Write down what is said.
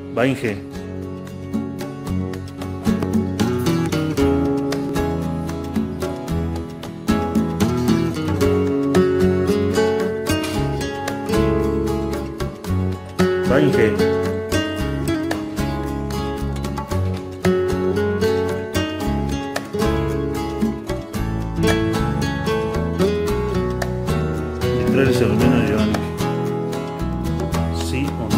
Va Inge. Va Inge. Entrar ese al menos, Giovanni. ¿Sí o no?